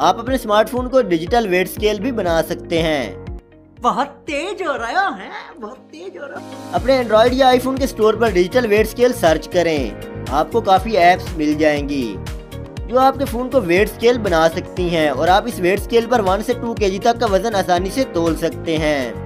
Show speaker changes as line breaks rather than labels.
आप अपने स्मार्टफोन को डिजिटल वेट स्केल भी बना सकते हैं।
बहुत तेज हो रहा है, बहुत तेज हो रहा।
अपने एंड्रॉइड या आईफोन के स्टोर पर डिजिटल वेट स्केल सर्च करें। आपको काफ़ी ऐप्स मिल जाएंगी जो आपके फ़ोन को वेट स्केल बना सकती हैं और आप इस वेट स्केल पर 1 से 2 kg तक का वज़न आसानी से तोल सकते हैं।